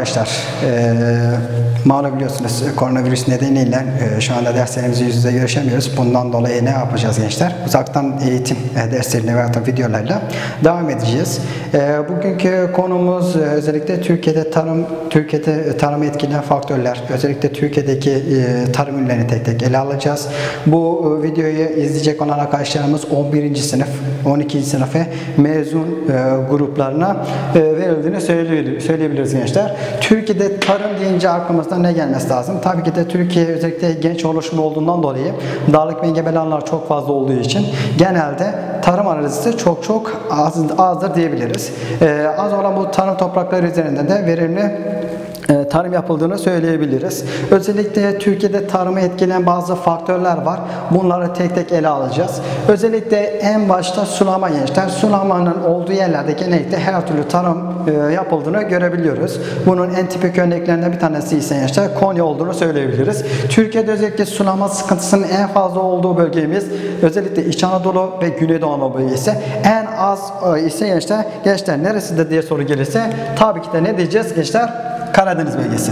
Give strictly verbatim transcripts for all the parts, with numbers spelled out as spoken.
arkadaşlar. Ee, malum biliyorsunuz koronavirüs nedeniyle e, şu anda derslerimizi yüz yüze görüşemiyoruz. Bundan dolayı ne yapacağız gençler? Uzaktan eğitim e, derslerine veya videolarla devam edeceğiz. E, bugünkü konumuz e, özellikle Türkiye'de tarım Türkiye'de tarımı etkileyen faktörler. Özellikle Türkiye'deki e, tarım ürünlerini tek tek ele alacağız. Bu e, videoyu izleyecek olan arkadaşlarımız on birinci sınıf, on ikinci sınıf ve mezun e, gruplarına e, verildiğini söyleyebiliriz gençler. Türkiye'de tarım deyince aklımızda ne gelmesi lazım? Tabii ki de Türkiye özellikle genç oluşumu olduğundan dolayı dağlık ve engebeli alanlar çok fazla olduğu için genelde tarım arazisi çok çok az, azdır diyebiliriz. Ee, az olan bu tarım toprakları üzerinde de verimli tarım yapıldığını söyleyebiliriz. Özellikle Türkiye'de tarımı etkileyen bazı faktörler var. Bunları tek tek ele alacağız. Özellikle en başta sulama gençler. Sulamanın olduğu yerlerde genellikle her türlü tarım e, yapıldığını görebiliyoruz. Bunun en tipik örneklerinden bir tanesi ise gençler Konya olduğunu söyleyebiliriz. Türkiye'de özellikle sulama sıkıntısının en fazla olduğu bölgemiz özellikle İç Anadolu ve Güneydoğu Anadolu bölgesi. En az e, ise gençler, gençler neresidir diye soru gelirse tabii ki de ne diyeceğiz gençler? Karadeniz bölgesi.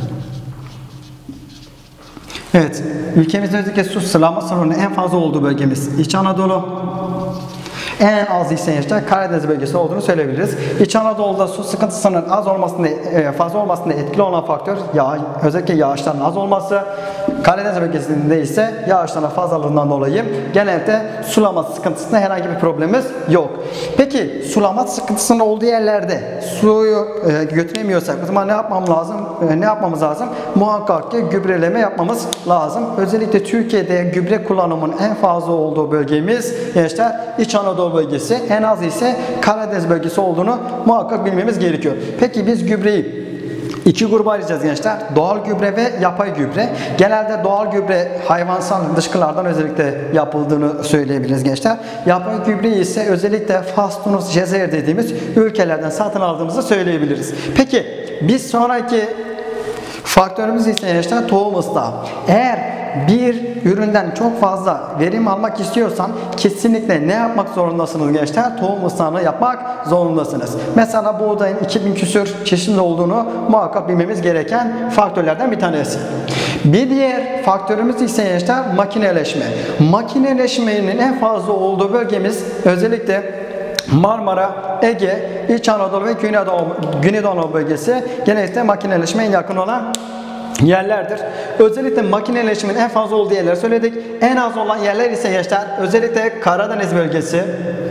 Evet, ülkemizde özellikle su sulama sorununun en fazla olduğu bölgemiz İç Anadolu. En az ise gençler Karadeniz bölgesi olduğunu söyleyebiliriz. İç Anadolu'da su sıkıntısının az olmasında, fazla olmasında etkili olan faktör yağ, özellikle yağışların az olması. Karadeniz bölgesinde ise yağışların fazlalığından dolayı genelde sulama sıkıntısında herhangi bir problemimiz yok. Peki sulama sıkıntısının olduğu yerlerde suyu e, götüremiyorsak o zaman ne yapmamız lazım? E, ne yapmamız lazım? Muhakkak ki gübreleme yapmamız lazım. Özellikle Türkiye'de gübre kullanımının en fazla olduğu bölgemiz gençler İç Anadolu bölgesi, en az ise Karadeniz bölgesi olduğunu muhakkak bilmemiz gerekiyor. Peki biz gübreyi İki gruba ayıracağız gençler. Doğal gübre ve yapay gübre. Genelde doğal gübre hayvansal dışkılardan özellikle yapıldığını söyleyebiliriz gençler. Yapay gübre ise özellikle Fas, Tunus, Cezayir dediğimiz ülkelerden satın aldığımızı söyleyebiliriz. Peki biz sonraki faktörümüz ise gençler tohum ıslah. Eğer bir üründen çok fazla verim almak istiyorsan kesinlikle ne yapmak zorundasınız gençler? Tohum ıslahını yapmak zorundasınız. Mesela buğdayın iki bin küsür çeşitli olduğunu muhakkak bilmemiz gereken faktörlerden bir tanesi. Bir diğer faktörümüz ise gençler makineleşme. Makineleşmenin en fazla olduğu bölgemiz özellikle Marmara, Ege, İç Anadolu ve Güneydoğu, Güneydoğu Anadolu bölgesi genellikle makineleşmeye yakın olan yerlerdir. Özellikle makineleşmenin en fazla olduğu yerleri söyledik. En az olan yerler ise gençler özellikle Karadeniz bölgesi,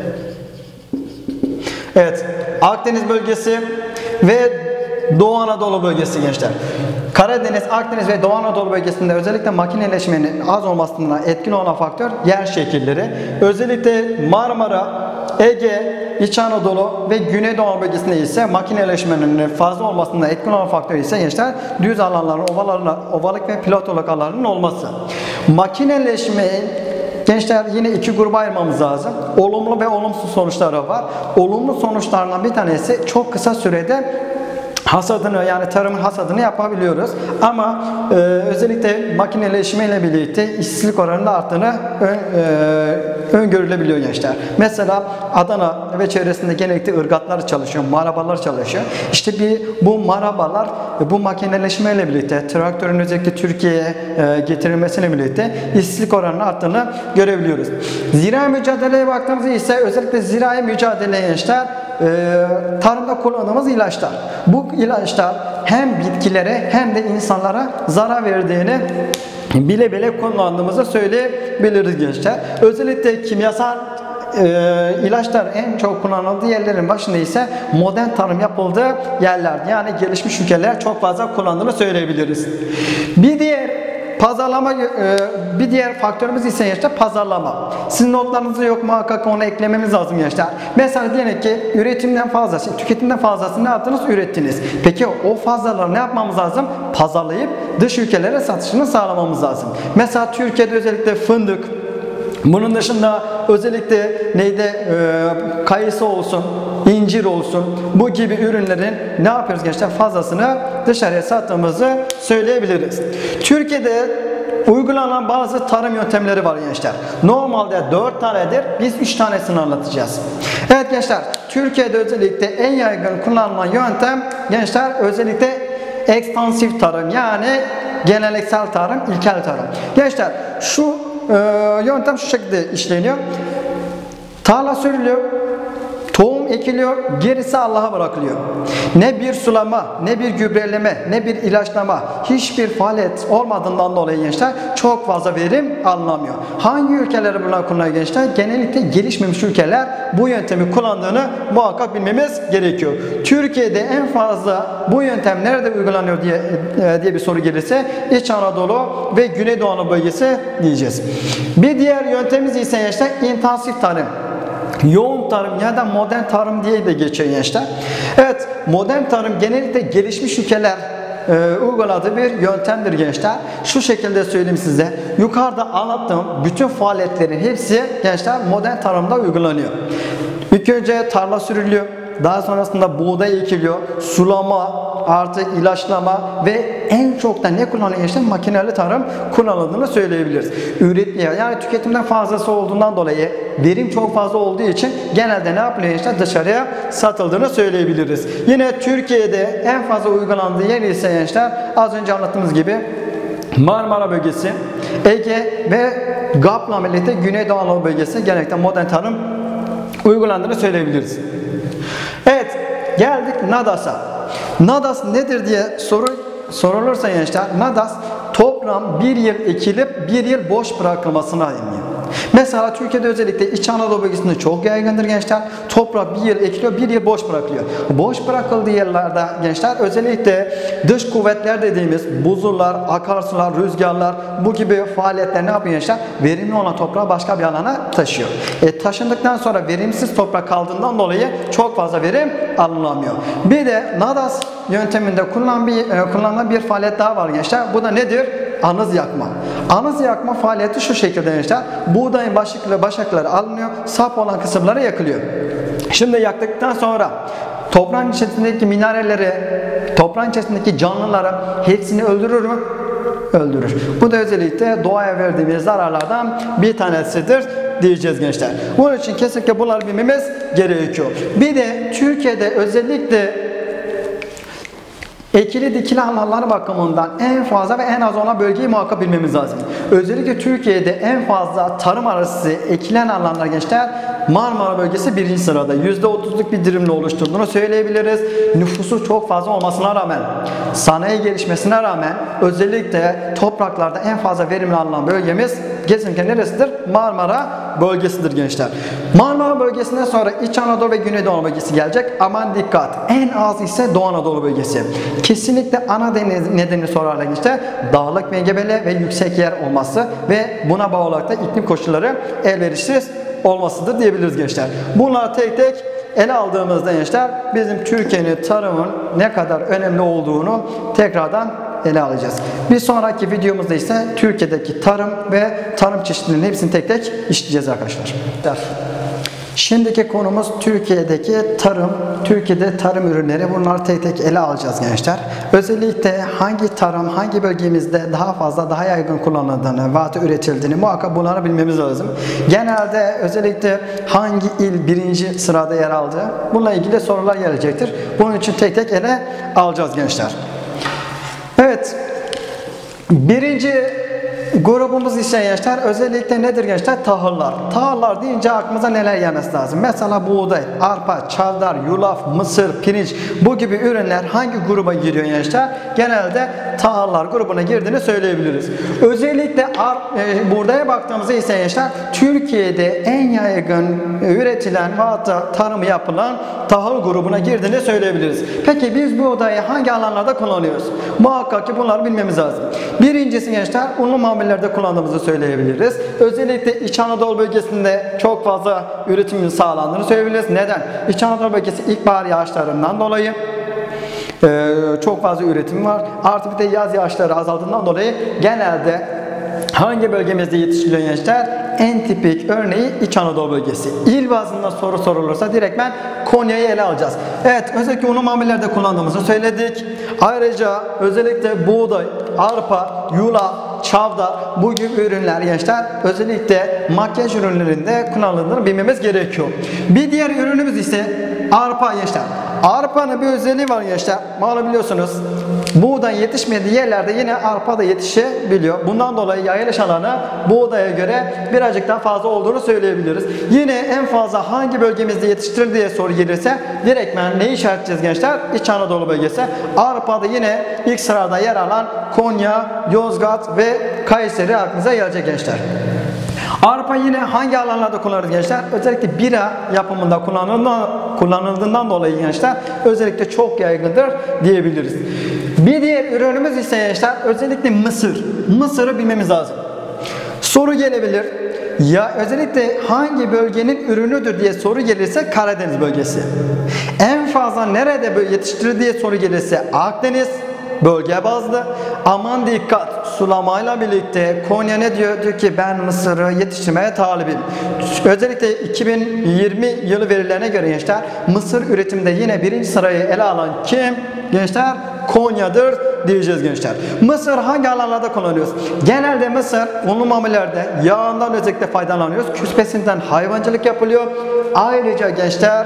evet Akdeniz bölgesi ve Doğu Anadolu bölgesi gençler. Karadeniz, Akdeniz ve Doğu Anadolu bölgesinde özellikle makineleşmenin az olmasına etkili olan faktör yer şekilleri. Özellikle Marmara, Ege, İç Anadolu ve Güneydoğu bölgesinde ise makineleşmenin fazla olmasında etkili olan faktör ise gençler düz alanların, ovalık ve platoluk alanların olması. Makineleşmeyi gençler yine iki gruba ayırmamız lazım. Olumlu ve olumsuz sonuçları var. Olumlu sonuçlarından bir tanesi çok kısa sürede hasadını yani tarımın hasadını yapabiliyoruz. Ama e, özellikle makineleşme ile birlikte işsizlik oranının arttığını ön, e, öngörülebiliyor gençler. Mesela Adana ve çevresinde genellikle ırgatlar çalışıyor, marabalar çalışıyor. İşte bir bu marabalar bu makineleşme ile birlikte traktörün özellikle Türkiye'ye e, getirilmesiyle birlikte işsizlik oranının arttığını görebiliyoruz. Zirai mücadeleye baktığımızda ise özellikle zirai mücadele gençler Ee, tarımda kullandığımız ilaçlar. Bu ilaçlar hem bitkilere hem de insanlara zarar verdiğini bile bile kullandığımızı söyleyebiliriz gençler. Özellikle kimyasal e, ilaçlar en çok kullanıldığı yerlerin başında ise modern tarım yapıldığı yerler. Yani gelişmiş ülkeler çok fazla kullandığını söyleyebiliriz. Bir diğer Pazarlama, bir diğer faktörümüz ise gençler pazarlama. Sizin notlarınızda yok muhakkak onu eklememiz lazım gençler. Mesela diyelim ki üretimden fazlası, tüketimden fazlasını ne yaptınız? Ürettiniz. Peki o fazlaları ne yapmamız lazım? Pazarlayıp dış ülkelere satışını sağlamamız lazım. Mesela Türkiye'de özellikle fındık, bunun dışında özellikle neyde e, kayısı olsun, incir olsun bu gibi ürünlerin ne yapıyoruz gençler? Fazlasını dışarıya sattığımızı söyleyebiliriz. Türkiye'de uygulanan bazı tarım yöntemleri var gençler. Normalde dört tanedir. Biz üç tanesini anlatacağız. Evet gençler, Türkiye'de özellikle en yaygın kullanılan yöntem gençler özellikle ekstansif tarım yani geleneksel tarım, ilkel tarım. Gençler şu e, yöntem şu şekilde işleniyor. Tarla sürülüyor, tohum ekiliyor, gerisi Allah'a bırakılıyor. Ne bir sulama, ne bir gübreleme, ne bir ilaçlama, hiçbir faaliyet olmadığından dolayı gençler çok fazla verim alınamıyor. Hangi ülkeleri bunlar kullanıyor gençler? Genellikle gelişmemiş ülkeler bu yöntemi kullandığını muhakkak bilmemiz gerekiyor. Türkiye'de en fazla bu yöntem nerede uygulanıyor diye diye bir soru gelirse İç Anadolu ve Güneydoğu Anadolu bölgesi diyeceğiz. Bir diğer yöntemimiz ise gençler intensif tarım. Yoğun tarım ya da modern tarım diye de geçiyor gençler. Evet, modern tarım genellikle gelişmiş ülkeler e, uyguladığı bir yöntemdir gençler. Şu şekilde söyleyeyim size. Yukarıda anlattığım bütün faaliyetlerin hepsi gençler modern tarımda uygulanıyor. İlk önce tarla sürülüyor. Daha sonrasında buğday ekiliyor. Sulama, artık ilaçlama ve en çok da ne kullanılıyor işte makineli tarım kullanıldığını söyleyebiliriz. Üretmeye yani tüketimden fazlası olduğundan dolayı verim çok fazla olduğu için genelde ne yapılıyor işte dışarıya satıldığını söyleyebiliriz. Yine Türkiye'de en fazla uygulandığı yer ise gençler az önce anlattığımız gibi Marmara bölgesi, Ege ve G A P'la birlikte Güneydoğu Anadolu bölgesi genellikle modern tarım uygulandığını söyleyebiliriz. Evet, geldik NADAS'a. NADAS nedir diye soru sorulursa gençler, NADAS toprağın bir yıl ekilip bir yıl boş bırakılmasına deniyor. Mesela Türkiye'de özellikle İç Anadolu bölgesinde çok yaygındır gençler. Toprak bir yıl ekiliyor, bir yıl boş bırakılıyor. Boş bırakıldığı yerlerde gençler özellikle dış kuvvetler dediğimiz buzullar, akarsular, rüzgarlar bu gibi faaliyetler ne yapıyor gençler? Verimli olan toprağı başka bir alana taşıyor. E, taşındıktan sonra verimsiz toprak kaldığından dolayı çok fazla verim alınamıyor. Bir de NADAS yönteminde kullanılan bir, e, kullanılan bir faaliyet daha var gençler. Bu da nedir? Anız yakma. Anız yakma faaliyeti şu şekilde gençler. Buğdayın başlık ve başakları alınıyor. Sap olan kısımları yakılıyor. Şimdi yaktıktan sonra toprağın içerisindeki mineralleri, toprağın içerisindeki canlıları hepsini öldürür mü? Öldürür. Bu da özellikle doğaya verdiğimiz zararlardan bir tanesidir diyeceğiz gençler. Bunun için kesinlikle bunları bilmemiz gerekiyor. Bir de Türkiye'de özellikle ekili dikili alanlar bakımından en fazla ve en az olan bölgeyi muhakkak bilmemiz lazım. Özellikle Türkiye'de en fazla tarım arası ekilen alanlar gençler Marmara bölgesi birinci sırada. yüzde otuzluk bir dilimle oluşturduğunu söyleyebiliriz. Nüfusu çok fazla olmasına rağmen, sanayi gelişmesine rağmen özellikle topraklarda en fazla verimli alınan bölgemiz kesinlikle neresidir? Marmara bölgesidir gençler. Marmara bölgesinden sonra İç Anadolu ve Güneydoğu Anadolu bölgesi gelecek. Aman dikkat. En az ise Doğu Anadolu bölgesi. Kesinlikle ana nedeni sorarlar gençler. Dağlık, engebeli ve yüksek yer olması ve buna bağlı olarak da iklim koşulları elverişsiz olmasıdır diyebiliriz gençler. Bunları tek tek ele aldığımızda gençler bizim Türkiye'nin tarımın ne kadar önemli olduğunu tekrardan ele alacağız. Bir sonraki videomuzda ise Türkiye'deki tarım ve tarım çeşitlerinin hepsini tek tek işleyeceğiz arkadaşlar. Şimdiki konumuz Türkiye'deki tarım, Türkiye'de tarım ürünleri. Bunları tek tek ele alacağız gençler. Özellikle hangi tarım, hangi bölgemizde daha fazla, daha yaygın kullanıldığını, veyahut üretildiğini muhakkak bunları bilmemiz lazım. Genelde özellikle hangi il birinci sırada yer aldığı, bununla ilgili sorular gelecektir. Bunun için tek tek ele alacağız gençler. Evet, birinci grubumuz ise gençler özellikle nedir gençler? Tahıllar. Tahıllar deyince aklımıza neler gelmesi lazım? Mesela buğday, arpa, çavdar, yulaf, mısır, pirinç bu gibi ürünler hangi gruba giriyor gençler? Genelde tahıllar grubuna girdiğini söyleyebiliriz. Özellikle e, buğdaya baktığımızda ise gençler Türkiye'de en yaygın üretilen ve tarımı yapılan tahıl grubuna girdiğini söyleyebiliriz. Peki biz buğdayı hangi alanlarda kullanıyoruz? Muhakkak ki bunları bilmemiz lazım. Birincisi gençler unlu mamullerde kullandığımızı söyleyebiliriz. Özellikle İç Anadolu bölgesinde çok fazla üretimin sağlandığını söyleyebiliriz. Neden? İç Anadolu bölgesi ilkbahar yağışlarından dolayı Ee, çok fazla üretim var. Artı bir de yaz yağışları azaldığından dolayı genelde hangi bölgemizde yetiştirilen gençler? En tipik örneği İç Anadolu bölgesi. İl bazında soru sorulursa direktmen Konya'yı ele alacağız. Evet, özellikle unlu mamullerde kullandığımızı söyledik. Ayrıca özellikle buğday, arpa, yulaf, çavdar bu gibi ürünler gençler özellikle makyaj ürünlerinde kullanıldığını bilmemiz gerekiyor. Bir diğer ürünümüz ise arpa gençler. Arpanın bir özelliği var gençler. Malum biliyorsunuz buğday yetişmediği yerlerde yine arpa da yetişebiliyor. Bundan dolayı yayılış alanı buğdaya göre birazcık daha fazla olduğunu söyleyebiliriz. Yine en fazla hangi bölgemizde yetiştirilir diye soru gelirse direktmen neyi işaretleyeceğiz gençler? İç Anadolu bölgesi. Arpa'da yine ilk sırada yer alan Konya, Yozgat ve Kayseri aklınıza gelecek gençler. Arpa yine hangi alanlarda kullanırız gençler? Özellikle bira yapımında kullanıldığından dolayı gençler özellikle çok yaygındır diyebiliriz. Bir diğer ürünümüz ise gençler özellikle mısır. Mısırı bilmemiz lazım. Soru gelebilir. Ya özellikle hangi bölgenin ürünüdür diye soru gelirse Karadeniz bölgesi. En fazla nerede yetiştirilir diye soru gelirse Akdeniz bölge bazlı. Aman dikkat, sulamayla birlikte Konya ne diyor? Diyor ki ben mısırı yetiştirmeye talibim. Özellikle iki bin yirmi yılı verilerine göre gençler mısır üretiminde yine birinci sırayı ele alan kim? Gençler Konya'dır diyeceğiz gençler. Mısır hangi alanlarda kullanıyoruz? Genelde mısır unlu mamulerde yağından özellikle faydalanıyoruz. Küspesinden hayvancılık yapılıyor. Ayrıca gençler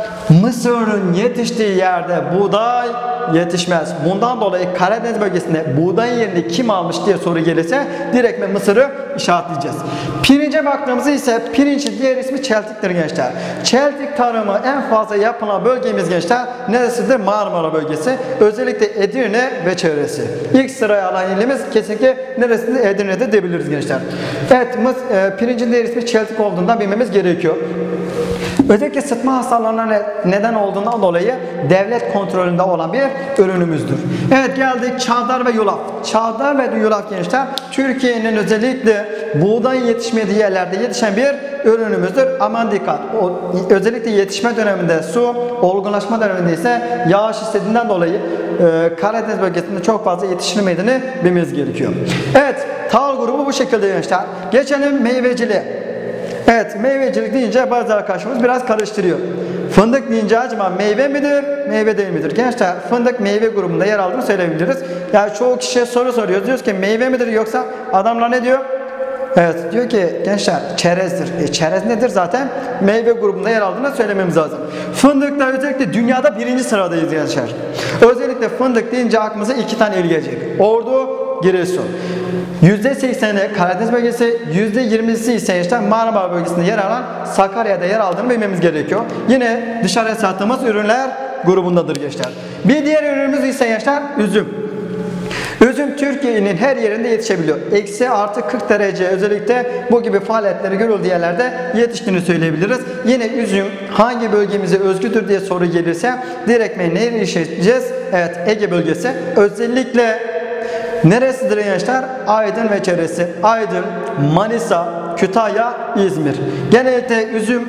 mısırın yetiştiği yerde buğday yetişmez. Bundan dolayı Karadeniz bölgesinde buğdayın yerini kim almış diye soru gelirse direkt mısırı işaretleyeceğiz. Pirince baktığımızda ise pirincin diğer ismi çeltiktir gençler. Çeltik tarımı en fazla yapılan bölgemiz gençler neresidir? Marmara bölgesi. Özellikle Edirne ve çevresi. İlk sıraya alan ilimiz kesinlikle neresidir? Edirne'de diyebiliriz gençler. Evet, pirincin diğer ismi çeltik olduğundan bilmemiz gerekiyor. Özellikle sıtma hastalarına neden olduğundan dolayı devlet kontrolünde olan bir ürünümüzdür. Evet, geldik çavdar ve yulaf. Çavdar ve yulaf gençler Türkiye'nin özellikle buğday yetişmediği yerlerde yetişen bir ürünümüzdür. Aman dikkat. O, özellikle yetişme döneminde su, olgunlaşma döneminde ise yağış istediğinden dolayı e, Karadeniz bölgesinde çok fazla yetişilmediğini bilmemiz gerekiyor. Evet, tahıl grubu bu şekilde gençler. Geçelim meyveciliğe. Evet, meyvecilik deyince bazı arkadaşlarımız biraz karıştırıyor. Fındık deyince acaba meyve midir, meyve değil midir? Gençler fındık meyve grubunda yer aldığını söyleyebiliriz. Yani çoğu kişiye soru soruyoruz. Diyoruz ki meyve midir yoksa adamlar ne diyor? Evet, diyor ki gençler çerezdir. E, çerez nedir zaten? Meyve grubunda yer aldığını söylememiz lazım. Fındıkta özellikle dünyada birinci sıradayız gençler. Özellikle fındık deyince aklımıza iki tane il gelecek. Ordu, Giresun. yüzde sekseni Karadeniz bölgesi, yüzde yirmisi ise işte Marmara bölgesinde yer alan Sakarya'da yer aldığını bilmemiz gerekiyor. Yine dışarıya sattığımız ürünler grubundadır gençler. Bir diğer ürünümüz ise gençler üzüm. Üzüm Türkiye'nin her yerinde yetişebiliyor. Eksi artı kırk derece özellikle bu gibi faaliyetleri görüldüğü yerlerde yetiştiğini söyleyebiliriz. Yine üzüm hangi bölgemize özgüdür diye soru gelirse direktmen neyi işleyeceğiz? Evet, Ege bölgesi. Özellikle neresidir gençler? Aydın ve çevresi. Aydın, Manisa, Kütahya, İzmir. Genellikle üzüm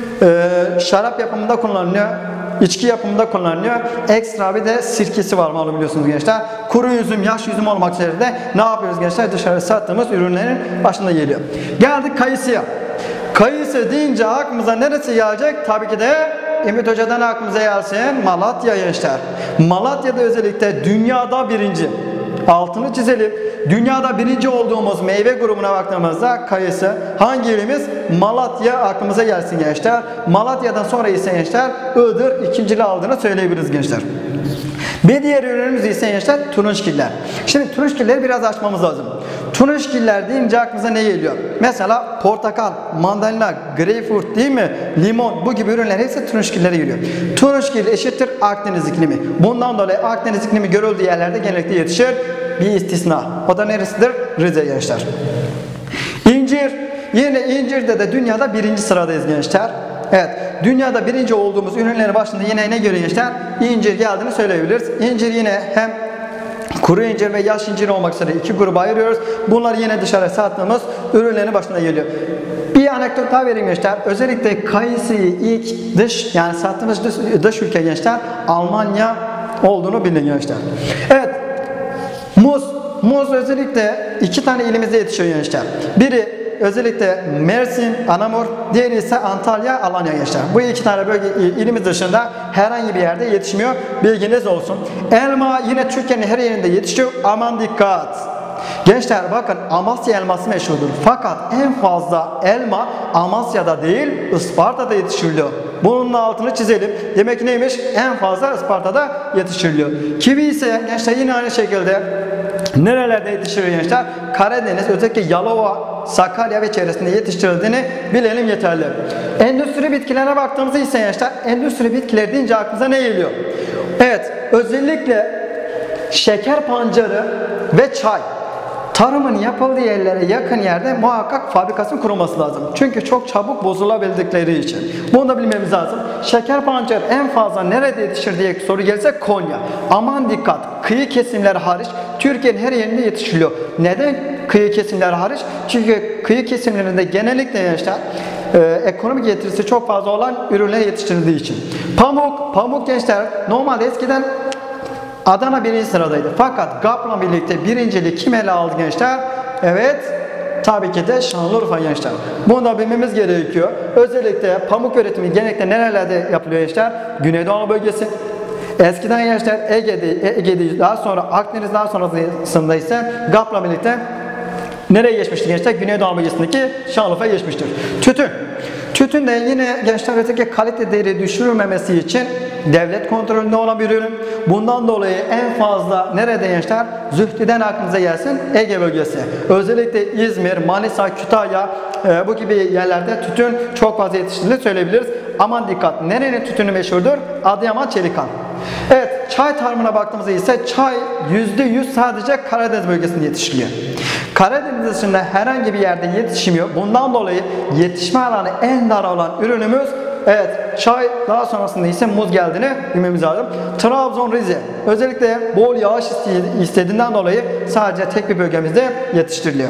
e, şarap yapımında kullanılıyor. İçki yapımında kullanılıyor. Ekstra bir de sirkesi var malum biliyorsunuz gençler. Kuru üzüm, yaş üzüm olmak üzere de ne yapıyoruz gençler? Dışarı sattığımız ürünlerin başında geliyor. Geldik kayısıya. Kayısı deyince aklımıza neresi gelecek? Tabii ki de Ümit Hoca'dan aklımıza gelsin Malatya gençler. Malatya'da özellikle dünyada birinci. Altını çizelim. Dünyada birinci olduğumuz meyve grubuna baktığımızda kayısı. Hangi ilimiz? Malatya aklımıza gelsin gençler. Malatya'dan sonra ise gençler Iğdır ikinciliği aldığını söyleyebiliriz gençler. Bir diğer ürünümüz ise gençler turunçgiller. Şimdi turunçgilleri biraz açmamız lazım. Turunçgiller deyince aklımıza ne geliyor? Mesela portakal, mandalina, greyfurt değil mi? Limon bu gibi ürünler hepsi turunçgillere giriyor. Turunçgil eşittir Akdeniz iklimi. Bundan dolayı Akdeniz iklimi görüldüğü yerlerde genellikle yetişir. Bir istisna. O da neresidir? Rize gençler. İncir. Yine incirde de dünyada birinci sıradayız gençler. Evet, dünyada birinci olduğumuz ürünlerin başında yine ne görüyor gençler? İncir geldiğini söyleyebiliriz. İncir yine hem kuru incir ve yaş incir olmak üzere iki gruba ayırıyoruz. Bunlar yine dışarı sattığımız ürünlerin başında geliyor. Bir anekdot daha vereyim gençler. Özellikle kayısıyı ilk dış yani sattığımız dış, dış ülke gençler Almanya olduğunu bilin gençler. Evet, muz. Muz özellikle iki tane ilimizde yetişiyor gençler. Biri özellikle Mersin, Anamur, diğeri ise Antalya, Alanya gençler. Bu iki tane bölge ilimiz dışında herhangi bir yerde yetişmiyor. Bilginiz olsun. Elma yine Türkiye'nin her yerinde yetişiyor. Aman dikkat. Gençler bakın Amasya elması meşhurdur. Fakat en fazla elma Amasya'da değil Isparta'da yetiştiriliyor. Bunun altını çizelim. Demek ki neymiş? En fazla Isparta'da yetiştiriliyor. Kivi ise gençler yine aynı şekilde nerelerde yetiştiriliyor gençler? Karadeniz, özellikle Yalova, Sakarya ve çevresinde yetiştirildiğini bilelim yeterli. Endüstri bitkilerine baktığımızda ise gençler, endüstri bitkileri deyince aklınıza ne geliyor? Evet, özellikle şeker pancarı ve çay. Tarımın yapıldığı yerlere yakın yerde muhakkak fabrikasının kurulması lazım. Çünkü çok çabuk bozulabildikleri için. Bunu da bilmemiz lazım. Şeker pancarı en fazla nerede yetişir diye soru gelirse Konya. Aman dikkat, kıyı kesimleri hariç Türkiye'nin her yerinde yetiştiriliyor. Neden kıyı kesimleri hariç? Çünkü kıyı kesimlerinde genellikle gençler e, ekonomik getirisi çok fazla olan ürünler yetiştirildiği için. Pamuk, pamuk gençler normalde eskiden Adana birinci sıradaydı. Fakat G A P'la birlikte birinciliği kim ele aldı gençler? Evet, tabii ki de Şanlıurfa gençler. Bunu da bilmemiz gerekiyor. Özellikle pamuk üretimi genellikle nerelerde yapılıyor gençler? Güneydoğu Anadolu bölgesi. Eskiden gençler Ege'de, Ege'de daha sonra Akdeniz, daha sonrasında ise G A P'la birlikte nereye geçmiştir gençler? Güneydoğu Anadolu bölgesindeki Şanlıurfa'ya geçmiştir. Tütün. Tütün de yine gençler özellikle kalite değeri düşürülmemesi için devlet kontrolünde olan bir ürün. Bundan dolayı en fazla nerede gençler? Zühtü'den aklınıza gelsin Ege bölgesi. Özellikle İzmir, Manisa, Kütahya e, bu gibi yerlerde tütün çok fazla yetiştirildiğini söyleyebiliriz. Aman dikkat, nerenin tütünü meşhurdur? Adıyaman, Çelikan. Evet, çay tarımına baktığımızda ise çay yüzde yüz sadece Karadeniz bölgesinde yetişiliyor. Karadeniz dışında herhangi bir yerde yetişmiyor. Bundan dolayı yetişme alanı en dar olan ürünümüz evet çay, daha sonrasında ise muz geldiğini bilmemiz lazım. Trabzon, Rize özellikle bol yağış istediğinden dolayı sadece tek bir bölgemizde yetiştiriliyor.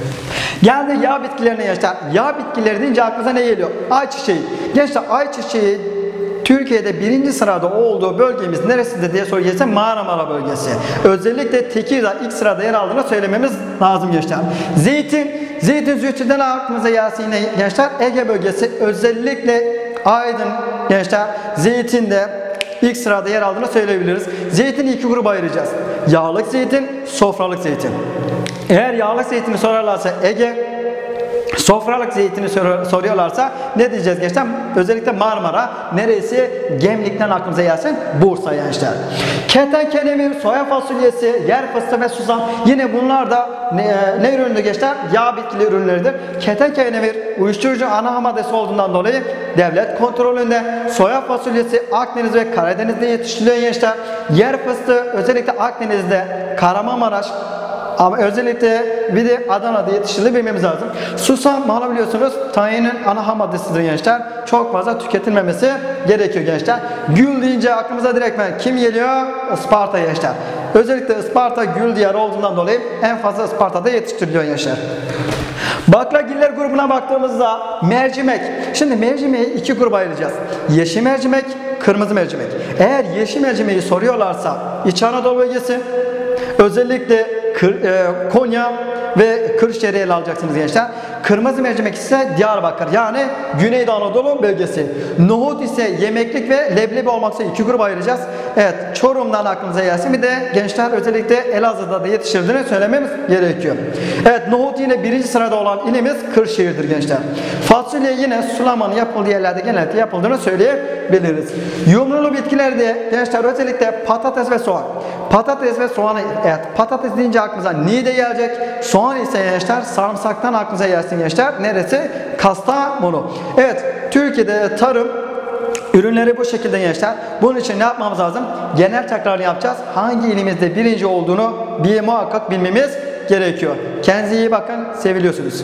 Geldi yağ bitkilerine gençler. Yağ bitkileri deyince aklınıza ne geliyor? Ayçiçeği. Gençler ayçiçeği Türkiye'de birinci sırada olduğu bölgemiz neresidir diye soru gelse Marmara bölgesi. Özellikle Tekirdağ ilk sırada yer aldığını söylememiz lazım gençler. Zeytin, zeytin zühtüden aklımıza gelsin yine gençler Ege bölgesi. Özellikle Aydın gençler zeytinde ilk sırada yer aldığını söyleyebiliriz. Zeytini iki gruba ayıracağız. Yağlık zeytin, sofralık zeytin. Eğer yağlık zeytini sorarlarsa Ege, sofralık zeytini sor soruyorlarsa ne diyeceğiz gençler? Özellikle Marmara, neresi? Gemlik'ten aklımıza gelsin Bursa gençler. Keten, kenevir, soya fasulyesi, yer fıstığı ve susam yine bunlar da ne, ne ürünüdür gençler? Yağ bitkili ürünleridir. Keten, kenevir uyuşturucu ana ham maddesi olduğundan dolayı devlet kontrolünde. Soya fasulyesi Akdeniz ve Karadeniz'de yetiştiriliyor gençler. Yer fıstığı özellikle Akdeniz'de, Kahramanmaraş, ama özellikle bir de Adana'da yetiştirildiğini bilmemiz lazım. Susam malı biliyorsunuz tahinin ana ham maddesidir gençler. Çok fazla tüketilmemesi gerekiyor gençler. Gül deyince aklımıza direktmen kim geliyor? Isparta gençler. Özellikle Isparta gül diyarı olduğundan dolayı en fazla Isparta'da yetiştiriliyor gençler. Baklagiller grubuna baktığımızda mercimek. Şimdi mercimeği iki gruba ayıracağız. Yeşil mercimek, kırmızı mercimek. Eğer yeşil mercimeği soruyorlarsa İç Anadolu bölgesi, özellikle Kır, e, Konya ve Kırşehir'i ele alacaksınız gençler. Kırmızı mercimek ise Diyarbakır yani Güneydoğu Anadolu bölgesi. Nohut ise yemeklik ve leblebi olmak üzere iki gruba ayıracağız. Evet, Çorum'dan aklınıza gelsin. Bir de gençler özellikle Elazığ'da da yetiştirdiğini söylememiz gerekiyor. Evet, nohut yine birinci sırada olan ilimiz Kırşehir'dir gençler. Fasulye yine sulamanın yapıldığı yerlerde genellikle yapıldığını söyleyebiliriz. Yumrulu bitkilerde gençler özellikle patates ve soğan. Patates ve soğan, evet patates deyince aklımıza Niğde gelecek. Soğan ise gençler sarımsaktan aklınıza gelsin gençler. Neresi? Kastamonu. Evet, Türkiye'de tarım ürünleri bu şekilde gençler. Bunun için ne yapmamız lazım? Genel tekrarını yapacağız. Hangi ilimizde birinci olduğunu bir muhakkak bilmemiz gerekiyor. Kendinize iyi bakın. Seviliyorsunuz.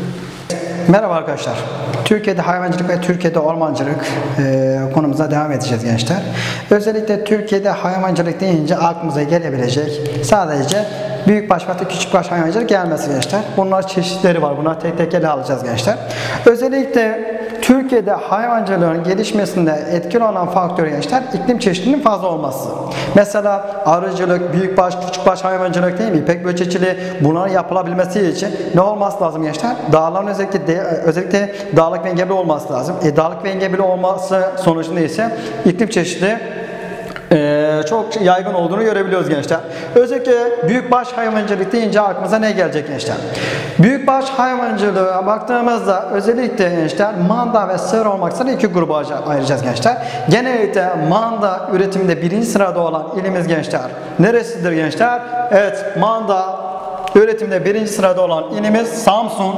Merhaba arkadaşlar. Türkiye'de hayvancılık ve Türkiye'de ormancılık e, konumuza devam edeceğiz gençler. Özellikle Türkiye'de hayvancılık deyince aklımıza gelebilecek sadece büyükbaş ve küçükbaş hayvancılık gelmesi gençler. Bunlar çeşitleri var. Bunlar tek tek ele alacağız gençler. Özellikle Türkiye'de hayvancılığın gelişmesinde etkili olan faktör gençler iklim çeşitliliğinin fazla olması. Mesela arıcılık, büyükbaş, küçükbaş hayvancılık değil mi? İpek böcekçiliği bunların yapılabilmesi için ne olması lazım gençler? Dağların özellikle de, özellikle dağlık ve engebeli olması lazım. E, dağlık ve engebeli olması sonucunda ise iklim çeşitliliği Ee, çok yaygın olduğunu görebiliyoruz gençler. Özellikle büyükbaş hayvancılık deyince aklımıza ne gelecek gençler? Büyükbaş hayvancılığa baktığımızda özellikle gençler manda ve sığır olmak üzere iki gruba ayıracağız gençler. Genellikle manda üretiminde birinci sırada olan ilimiz gençler neresidir gençler? Evet, manda üretimde birinci sırada olan ilimiz Samsun.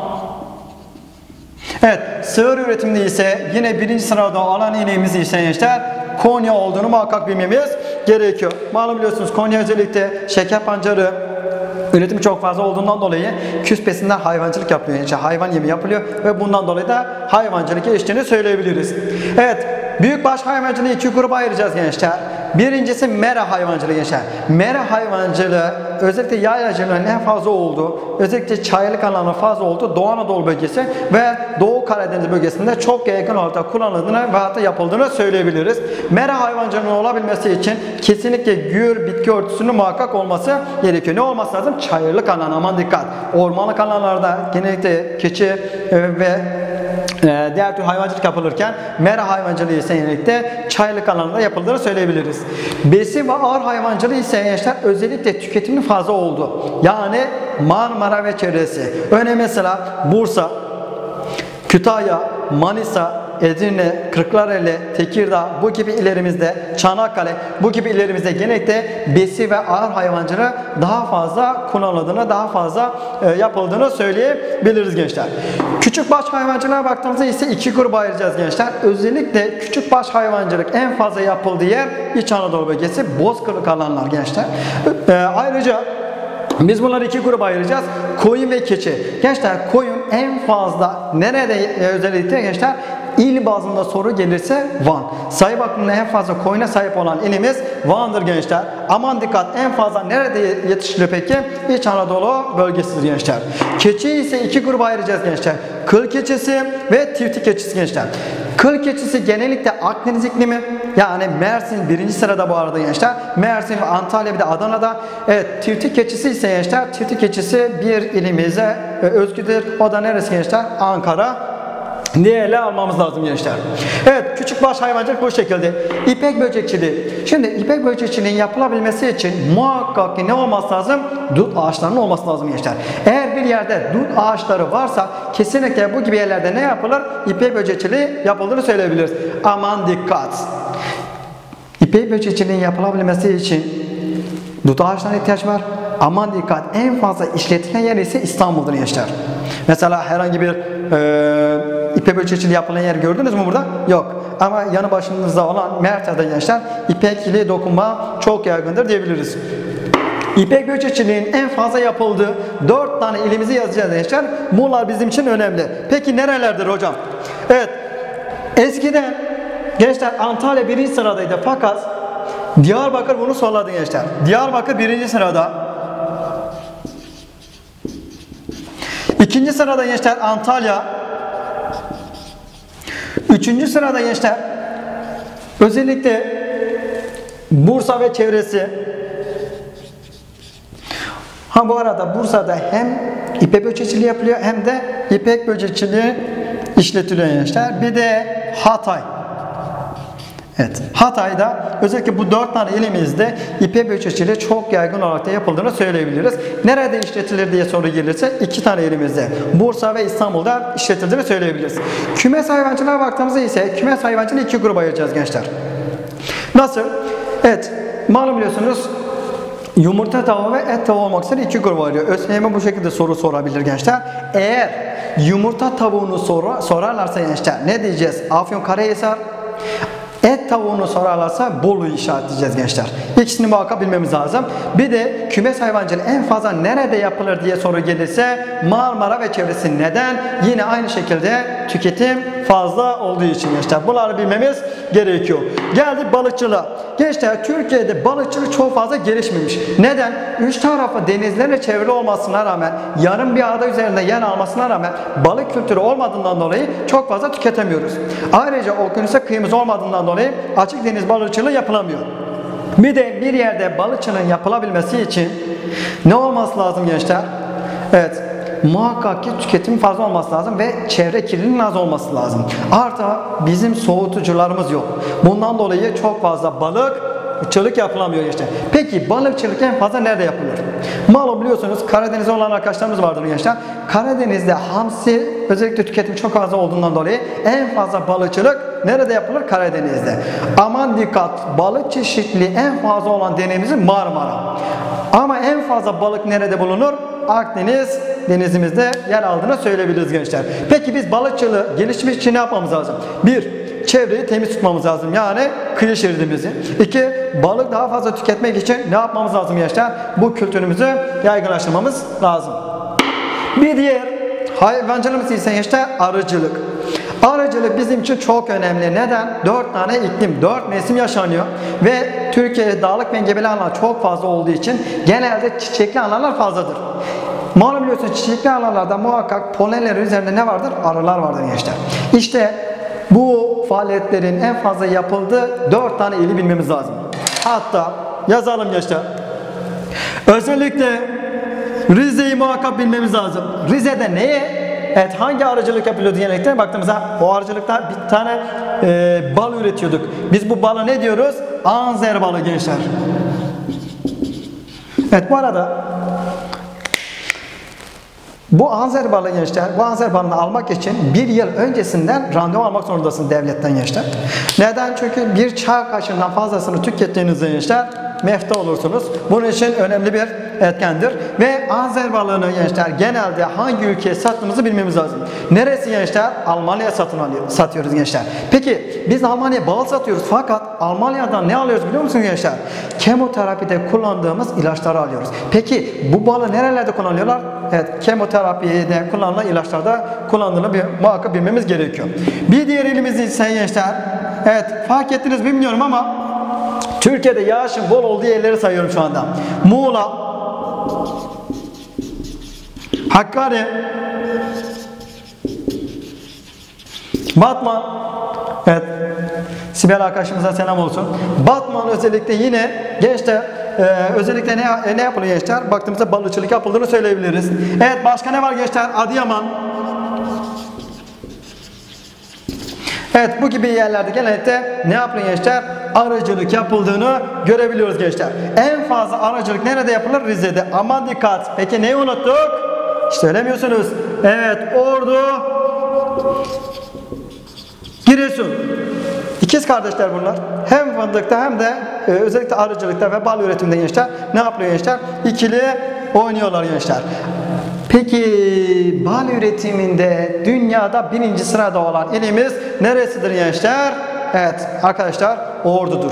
Evet, sığır üretiminde ise yine birinci sırada olan ilimiz ise gençler Konya olduğunu muhakkak bilmemiz gerekiyor. Malum biliyorsunuz Konya özellikle şeker pancarı üretimi çok fazla olduğundan dolayı küspesinden hayvancılık yapılıyor. Yani hayvan yemi yapılıyor ve bundan dolayı da hayvancılık geliştiğini söyleyebiliriz. Evet, büyükbaş hayvancılığı iki gruba ayıracağız gençler. Birincisi mera hayvancılığı gençler. Mera hayvancılığı özellikle yaylacılığın en fazla olduğu, özellikle çayırlık alanının fazla olduğu Doğu Anadolu bölgesi ve Doğu Karadeniz bölgesinde çok yaygın olarak kullanıldığını ve hatta yapıldığını söyleyebiliriz. Mera hayvancılığının olabilmesi için kesinlikle gür bitki örtüsünün muhakkak olması gerekiyor. Ne olması lazım? Çayırlık alan, aman dikkat. Ormanlık alanlarda genellikle keçi ve diğer tür hayvancılık yapılırken mera hayvancılığı ise genellikle çayırlık alanında yapıldığını söyleyebiliriz. Besin ve ağır hayvancılığı ise gençler özellikle tüketimin fazla olduğu, yani Marmara ve çevresi. Örneğin mesela Bursa, Kütahya, Manisa, Edirne, Kırklareli, Tekirdağ bu gibi illerimizde, Çanakkale bu gibi illerimizde genellikle besi ve ağır hayvancılığı daha fazla kullanıldığını, daha fazla e, yapıldığını söyleyebiliriz gençler. Küçükbaş hayvancılığa baktığımızda ise iki gruba ayıracağız gençler. Özellikle küçükbaş hayvancılık en fazla yapıldığı yer İç Anadolu bölgesi, bozkırlık alanlar gençler. E, ayrıca biz bunları iki gruba ayıracağız. Koyun ve keçi. Gençler koyun en fazla nerede e, özellikle gençler? İl bazında soru gelirse Van. Sayı bakımında en fazla koyuna sahip olan ilimiz Van'dır gençler. Aman dikkat, en fazla nerede yetiştirilir peki? İç Anadolu bölgesidir gençler. Keçi ise iki gruba ayıracağız gençler. Kıl keçisi ve tiftik keçisi gençler. Kıl keçisi genellikle Akdeniz iklimi, yani Mersin birinci sırada bu arada gençler. Mersin ve Antalya bir de Adana'da. Evet, tiftik keçisi ise gençler, tiftik keçisi bir ilimize özgüdür. O da neresi gençler? Ankara diye ele almamız lazım gençler. Evet, küçükbaş hayvancılık bu şekilde. İpek böcekçiliği. Şimdi ipek böcekçiliğin yapılabilmesi için muhakkak ki ne olması lazım? Dut ağaçlarının olması lazım gençler. Eğer bir yerde dut ağaçları varsa kesinlikle bu gibi yerlerde ne yapılır? İpek böcekçiliği yapıldığını söyleyebiliriz. Aman dikkat! İpek böcekçiliğin yapılabilmesi için dut ağaçlarına ihtiyaç var. Aman dikkat, en fazla işletilen yer ise İstanbul'dur gençler. Mesela herhangi bir e, ipek böcekçiliği yapılan yer gördünüz mü burada? Yok. Ama yanı başınızda olan Merter'de gençler ipekçiliği dokunma çok yaygındır diyebiliriz. İpek böcekçiliğin en fazla yapıldığı dört tane ilimizi yazacağız gençler. Bunlar bizim için önemli. Peki nerelerdir hocam? Evet. Eskiden gençler Antalya birinci sıradaydı fakat Diyarbakır bunu solladı gençler. Diyarbakır birinci sırada. İkinci sırada gençler Antalya. Üçüncü sırada gençler özellikle Bursa ve çevresi. Ha bu arada Bursa'da hem ipek böcekçiliği yapılıyor hem de ipek böcekçiliği işletiliyor gençler. Bir de Hatay. Evet, Hatay'da özellikle bu dört tane ilimizde ipek böcekçiliği çok yaygın olarak da yapıldığını söyleyebiliriz. Nerede işletilir diye soru gelirse iki tane ilimizde, Bursa ve İstanbul'da işletildiğini söyleyebiliriz. Kümes hayvancılığa baktığımızda ise kümes hayvancılığı iki gruba ayıracağız gençler. Nasıl? Evet, malum biliyorsunuz yumurta tavuğu ve et tavuğu olmak üzere iki gruba ayırıyor. ÖSYM bu şekilde soru sorabilir gençler. Eğer yumurta tavuğunu sor sorarlarsa gençler ne diyeceğiz? Afyonkarahisar. Et tavuğunu sorarlarsa Bolu'yu işaretleyeceğiz gençler. İkisini muhakkak bilmemiz lazım. Bir de kümes hayvancılığı en fazla nerede yapılır diye soru gelirse Marmara ve çevresi. Neden? Yine aynı şekilde tüketim fazla olduğu için gençler. Bunları bilmemiz gerekiyor. Geldik balıkçılığa. Gençler Türkiye'de balıkçılık çok fazla gelişmemiş. Neden? Üç tarafı denizlerle çevrili olmasına rağmen, yarım bir ada üzerinde yer almasına rağmen balık kültürü olmadığından dolayı çok fazla tüketemiyoruz. Ayrıca okyanusa kıyımız olmadığından dolayı açık deniz balıkçılığı yapılamıyor. Bir de bir yerde balıkçılığın yapılabilmesi için ne olması lazım gençler? Evet, muhakkak ki tüketim fazla olması lazım ve çevre kirliliğinin az olması lazım. Artı bizim soğutucularımız yok. Bundan dolayı çok fazla balık balıkçılık yapılamıyor gençler. Peki balıkçılık en fazla nerede yapılır? Malum biliyorsunuz Karadeniz'de olan arkadaşlarımız vardır gençler. Karadeniz'de hamsi özellikle tüketimi çok fazla olduğundan dolayı en fazla balıkçılık nerede yapılır? Karadeniz'de. Aman dikkat, balık çeşitliliği en fazla olan denizimiz Marmara. Ama en fazla balık nerede bulunur? Akdeniz denizimizde yer aldığını söyleyebiliriz gençler. Peki biz balıkçılığı geliştirmek için ne yapmamız lazım? Bir, çevreyi temiz tutmamız lazım. Yani kıyı şeridimizi. İki, balık daha fazla tüketmek için ne yapmamız lazım gençler? Bu kültürümüzü yaygınlaştırmamız lazım. Bir diğer hayvancılığımız ise gençler arıcılık. Arıcılık bizim için çok önemli. Neden? Dört tane iklim, dört mevsim yaşanıyor. Ve Türkiye'de dağlık ve engebeli alanlar çok fazla olduğu için genelde çiçekli alanlar fazladır. Malum biliyorsunuz çiçekli alanlarda muhakkak polenlerin üzerinde ne vardır? Arılar vardır gençler. İşte bu faaliyetlerin en fazla yapıldığı dört tane ili bilmemiz lazım. Hatta yazalım gençler. Özellikle Rize'yi muhakkak bilmemiz lazım. Rize'de neye? Evet, hangi arıcılık yapılıyordu genellikle? Baktığımızda o arıcılıkta bir tane e, bal üretiyorduk. Biz bu balı ne diyoruz? Anzer balı gençler. Evet, bu arada bu anzer balı gençler, bu anzer balını almak için bir yıl öncesinden randevu almak zorundasın devletten gençler. Neden? Çünkü bir çay kaşığından fazlasını tükettiğinizde gençler mefta olursunuz. Bunun için önemli bir etkendir. Ve anzer balığını gençler genelde hangi ülkeye sattığımızı bilmemiz lazım. Neresi gençler? Almanya'ya satın alıyor, satıyoruz gençler. Peki biz Almanya'ya bal satıyoruz fakat Almanya'dan ne alıyoruz biliyor musunuz gençler? Kemoterapide kullandığımız ilaçları alıyoruz. Peki bu balı nerelerde kullanıyorlar? Evet, kemoterapide kullanılan ilaçlarda kullanıldığını bir, muhakkak bilmemiz gerekiyor. Bir diğer ilimiz ise gençler, evet fark ettiniz bilmiyorum ama Türkiye'de yağışın bol olduğu yerleri sayıyorum şu anda. Muğla, Hakkari, Batman, evet Sibel arkadaşımıza selam olsun. Batman özellikle yine gençler e, özellikle ne, e, ne yapılıyor gençler? Baktığımızda balıkçılık yapıldığını söyleyebiliriz. Evet, başka ne var gençler? Adıyaman. Evet, bu gibi yerlerde genellikle ne yapılıyor gençler? Arıcılık yapıldığını görebiliyoruz gençler. En fazla arıcılık nerede yapılır? Rize'de. Aman dikkat. Peki neyi unuttuk? Söylemiyorsunuz. Evet, Ordu, Giresun. İkiz kardeşler bunlar. Hem fındıkta hem de e, özellikle arıcılıkta ve bal üretiminde gençler ne yapıyor gençler? İkili oynuyorlar gençler. Peki bal üretiminde dünyada birinci sırada olan ilimiz neresidir gençler? Evet arkadaşlar, Ordu'dur.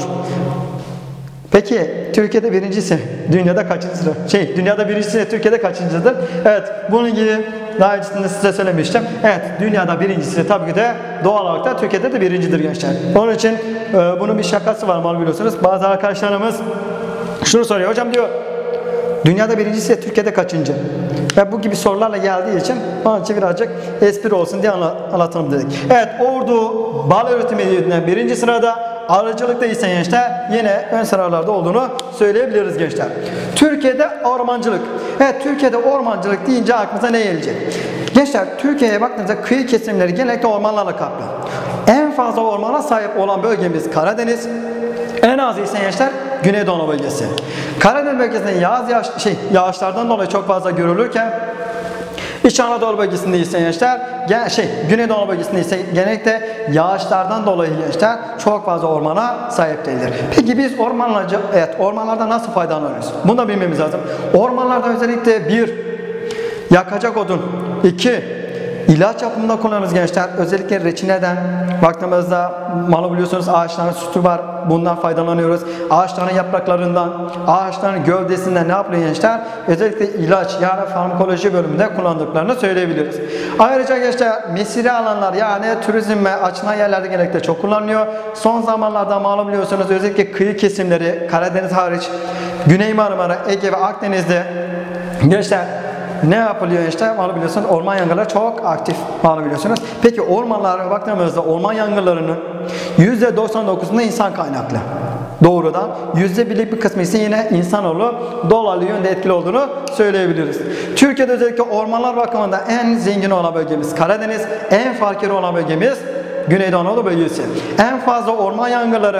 Peki Türkiye'de birincisi, dünyada kaçıncı sıra? Şey, dünyada birincisi, Türkiye'de kaçıncıdır? Evet, bunun gibi daha öncesinde size söylemiştim. Evet, dünyada birincisi tabii ki de doğal olarak da Türkiye'de de birincidir gençler. Onun için e, bunun bir şakası var mal biliyorsunuz. Bazı arkadaşlarımız şunu soruyor, hocam diyor, dünyada birincisi Türkiye'de kaçıncı? Ve bu gibi sorularla geldiği için onun için birazcık espri olsun diye anlatalım dedik. Evet, Ordu bal üretiminden birinci sırada, arıcılıkta ise gençler yine ön sıralarda olduğunu söyleyebiliriz gençler. Türkiye'de ormancılık. Evet, Türkiye'de ormancılık deyince aklınıza ne gelecek? Gençler, Türkiye'ye baktığınızda kıyı kesimleri genellikle ormanlarla kaplı. En fazla ormana sahip olan bölgemiz Karadeniz. En az ise gençler Güneydoğu Anadolu bölgesi. Karadeniz bölgesinde yağış, yağış, şey, yağışlardan dolayı çok fazla görülürken İç Anadolu bölgesinde ise gençler, gen, şey, Güneydoğu Anadolu bölgesinde ise genellikle yağışlardan dolayı gençler çok fazla ormana sahip değildir. Peki biz ormanlarca, evet, ormanlardan nasıl faydalanıyoruz? Bunu da bilmemiz lazım. Ormanlarda özellikle bir, yakacak odun, iki, İlaç yapımında kullanırız gençler. Özellikle reçineden baktığımızda malı biliyorsunuz ağaçların sütü var. Bundan faydalanıyoruz. Ağaçların yapraklarından, ağaçların gövdesinden ne yapılıyor gençler? Özellikle ilaç yani farmakoloji bölümünde kullandıklarını söyleyebiliriz. Ayrıca gençler mesire alanlar yani turizme açılan yerlerde genellikle çok kullanılıyor. Son zamanlarda malum biliyorsunuz özellikle kıyı kesimleri Karadeniz hariç Güney Marmara, Ege ve Akdeniz'de gençler ne yapılıyor işte? Malum biliyorsunuz orman yangınları çok aktif. Malum biliyorsunuz. Peki ormanlara baktığımızda orman yangınlarının yüzde doksan dokuzunda insan kaynaklı. Doğrudan. yüzde birlik bir kısmı ise yine insanoğlu dolaylı yönde etkili olduğunu söyleyebiliriz. Türkiye'de özellikle ormanlar bakımında en zengin olan bölgemiz Karadeniz, en fakir olan bölgemiz Güneydoğu Anadolu bölgesi. En fazla orman yangınları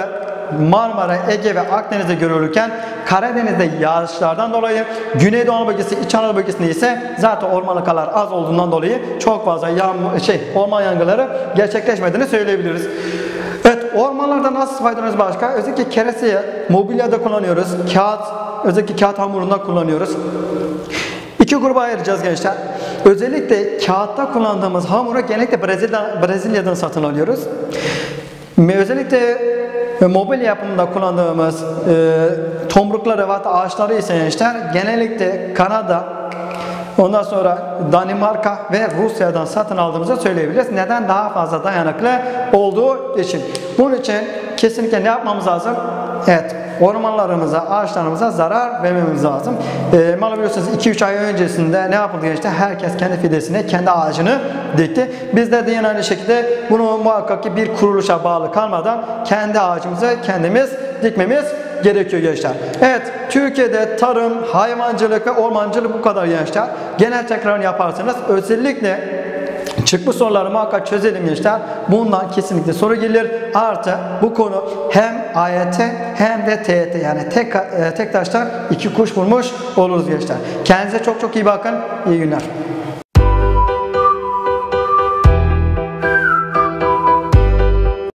Marmara, Ege ve Akdeniz'de görülürken Karadeniz'de yağışlardan dolayı, Güneydoğu Anadolu bölgesi, İç Anadolu bölgesinde ise zaten ormanlık alanlar az olduğundan dolayı çok fazla yağmur, şey, orman yangınları gerçekleşmediğini söyleyebiliriz. Evet, ormanlardan nasıl faydalanıyoruz başka? Özellikle kereste mobilyada kullanıyoruz. Kağıt, özellikle kağıt hamurunda kullanıyoruz. İki gruba ayıracağız gençler. Özellikle kağıtta kullandığımız hamuru genellikle Brezilya'dan, Brezilya'dan satın alıyoruz. Özellikle mobilya yapımında kullandığımız e, tomrukları ve ağaçları ise gençler genellikle Kanada, ondan sonra Danimarka ve Rusya'dan satın aldığımızı söyleyebiliriz. Neden? Daha fazla dayanıklı olduğu için. Bunun için kesinlikle ne yapmamız lazım? Evet, ormanlarımıza, ağaçlarımıza zarar vermemiz lazım. E, Malum biliyorsunuz iki üç ay öncesinde ne yapıldı gençler? Herkes kendi fidesini, kendi ağacını dikti. Bizler de yine aynı şekilde bunu muhakkak ki bir kuruluşa bağlı kalmadan kendi ağacımızı kendimiz dikmemiz gerekiyor gençler. Evet, Türkiye'de tarım, hayvancılık ve ormancılık bu kadar gençler. Genel tekrarını yaparsanız özellikle çıkmış soruları muhakkak çözelim gençler. Bundan kesinlikle soru gelir. Artı bu konu hem A Y T hem de T Y T, yani tek, tek taştan iki kuş vurmuş oluruz gençler. Kendinize çok çok iyi bakın. İyi günler.